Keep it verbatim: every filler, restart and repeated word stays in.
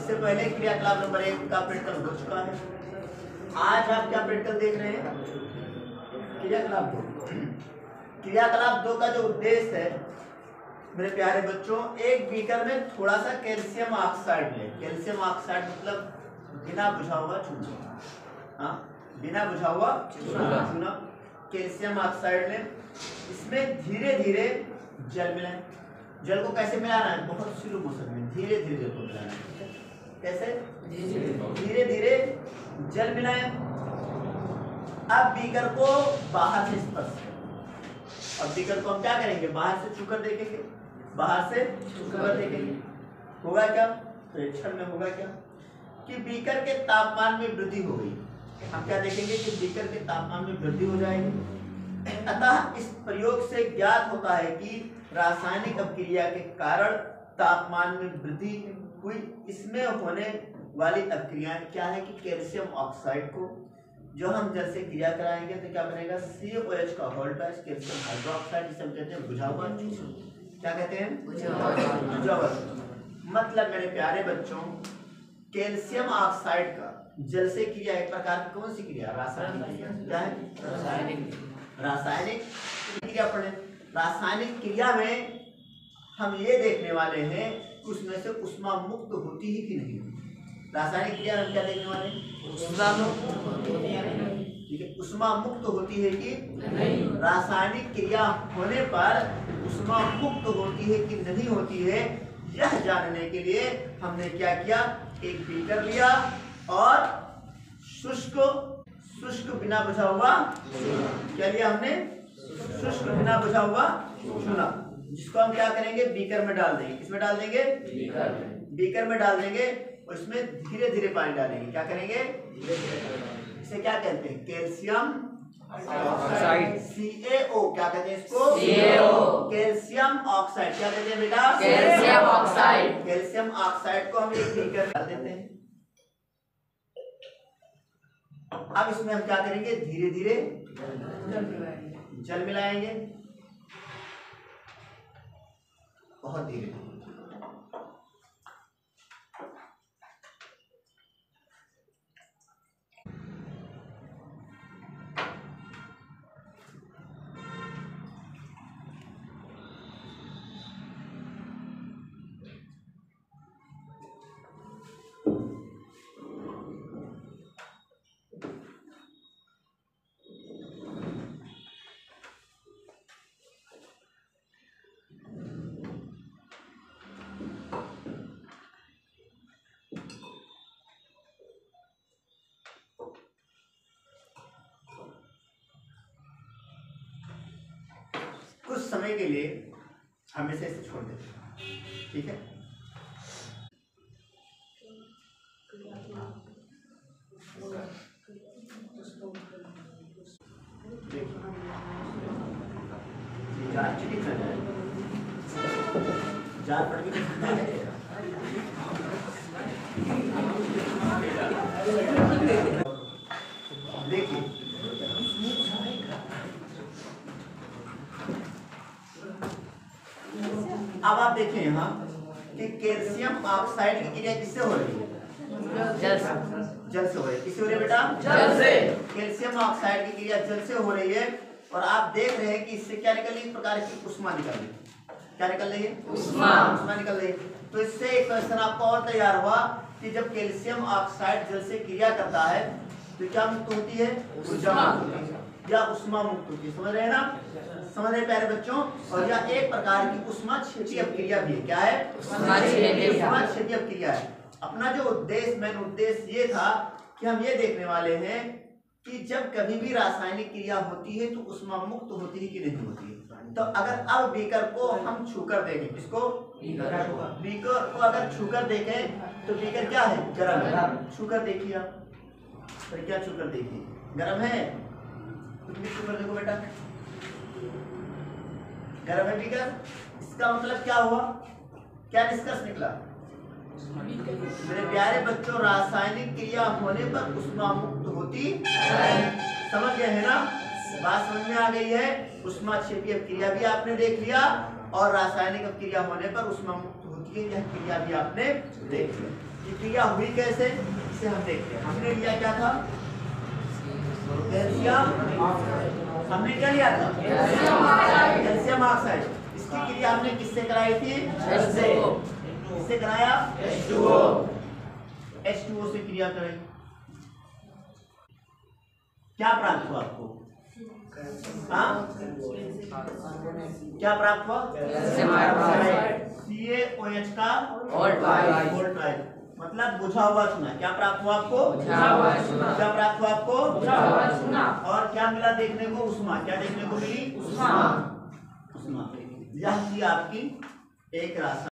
इससे पहले क्रियाकलाप नंबर एक का प्रैक्टिकल हो चुका है। आज आप क्या प्रैक्टिकल देख रहे हैं? क्रियाकलाप दो। क्रियाकलाप दो का जो उद्देश्य है मेरे प्यारे बच्चों, एक बीकर में थोड़ा सा कैल्शियम ऑक्साइड लें। कैल्शियम ऑक्साइड मतलब बिना बुझा हुआ चूना। हाँ, बिना बुझा हुआ चूना कैल्शियम ऑक्साइड लें। इसमें धीरे धीरे जल मिलाएं। जल को कैसे मिलाना है? बहुत स्लो मोशन में धीरे धीरे जल को मिलाना है। कैसे? धीरे धीरे जल मिलाएं। अब बीकर को बाहर से स्पर्श करें। अब बीकर को हम क्या करेंगे? बाहर से छूकर देखेंगे। बाहर से छूकर देखेंगे होगा क्या? तो एक क्षण में होगा क्या कि बीकर के तापमान में वृद्धि हो गई। हम क्या देखेंगे कि बीकर के तापमान में वृद्धि हो जाएगी। अतः इस प्रयोग से ज्ञात होता है कि रासायनिक अभिक्रिया के कारण तापमान में वृद्धि हुई। इसमें होने वाली अभिक्रियाएं क्या है कि कैल्शियम ऑक्साइड को जो हम जल से क्रिया कराएंगे तो क्या बनेगा? सी ओ एच का होल्ड है कैल्शियम हाइड्रोक्साइड, जिसे हम कहते हैं बुझा हुआ चूना। क्या कहते हैं? बुझा हुआ। मतलब मेरे प्यारे बच्चों, कैल्शियम ऑक्साइड का जल से क्रिया एक प्रकार की कौन सी क्रिया? रासायनिक क्रिया। क्या है? रासायनिक रासायनिक क्रिया पढ़े। रासायनिक क्रिया में हम ये देखने वाले हैं उसमें से उष्मा मुक्त होती है कि नहीं। रासायनिक क्रिया हम क्या देखने वाले हैं? उष्मा मुक्त। ठीक है, उष्मा मुक्त होती है कि नहीं। रासायनिक क्रिया होने पर उष्मा मुक्त होती है कि नहीं होती है, यह जानने के लिए हमने क्या किया? एक बीकर लिया और शुष्क शुष्क बिना बुझा हुआ क्या लिया हमने? शुष्क बिना बुझा हुआ चूना, जिसको हम क्या करेंगे? बीकर में डाल देंगे। किसमें डाल देंगे? बीकर में। बीकर में डाल देंगे और इसमें धीरे धीरे पानी डालेंगे। क्या करेंगे? इसे क्या कहते हैं? Calcium oxide, C A O. क्या कहते हैं इसको? C A O. Calcium oxide. क्या कहते हैं बेटा? Calcium oxide. कैल्शियम ऑक्साइड को हम एक बीकर में डाल देते हैं। अब इसमें हम क्या करेंगे? धीरे धीरे जल मिलाएंगे। बहुत धीरे धीरे। कुछ समय के लिए हम इसे ऐसे छोड़ देते हैं। ठीक है, जार चिटी चल जाए, जार पड़ गई। देखिए अब आप देखें यहाँ कि कैल्शियम ऑक्साइड की क्रिया किससे हो रही है? जल से। जल से हो रही है। किससे हो रही है बेटा? जल से। कैल्शियम ऑक्साइड की क्रिया जल से हो रही है और आप देख रहे हैं कि इससे क्या निकल रही है? इस प्रकार की उष्मा निकल रही है। क्या निकल रही है? उष्मा। उष्मा निकल रही है। तो इससे एक क्वेश्चन आपका और तैयार हुआ कि जब कैल्शियम ऑक्साइड जल से क्रिया करता है तो क्या मुक्त होती है? ऊर्जा मुक्त होती है या उष्मा मुक्त होती है। समझ रहे हैं ना? समझ रहे प्यारे बच्चों? और यह एक प्रकार की उष्मा क्षेपी अपक्रिया भी है। क्या है? उष्मा क्षेपी अपक्रिया है। अपना जो उद्देश्य मेन उद्देश्य ये था कि हम ये देखने वाले हैं कि जब कभी भी रासायनिक क्रिया होती है तो उष्मा मुक्त होती है कि नहीं होती है। तो अगर अब बीकर को हम छूकर देखें, इसको बीकर को अगर छूकर देखें तो बीकर क्या है? गर्म है। छूकर देखिए आप, फिर क्या छूकर देखिए? गर्म है। छूकर देखो बेटा, गर्म है बीकर। इसका मतलब क्या हुआ? क्या निष्कर्ष निकला? मेरे प्यारे बच्चों, रासायनिक क्रिया होने पर उष्मा मुक्त होती है। समझ गए है ना? बात समझ में आ गई है? उष्मा क्षेपी अपक्रिया भी आपने देख लिया और रासायनिक अपक्रिया होने पर उष्मा मुक्त होती ये यह क्रिया भी आपने देख लिया। ये क्रिया हुई कैसे, इसे हम देखते हैं। हमने लिया क्या था, कैल्शियम, हमने क्या लिया था, कैल्शियम ऑक्साइड। इसकी क्रिया हमने किससे कराई थी, से किससे कराया, H two O H two O से क्रिया कराई। क्या प्राप्त हुआ आपको, हाँ क्या प्राप्त हुआ, सी ए ओ एच का वोल्टाइल, मतलब बुझा हुआ चूना। क्या प्राप्त हुआ आपको, क्या प्राप्त हुआ आपको, और क्या मिला देखने को, उष्मा। क्या देखने को मिली, उष्मा। उष्मा। यह थी आपकी एक रासायनिक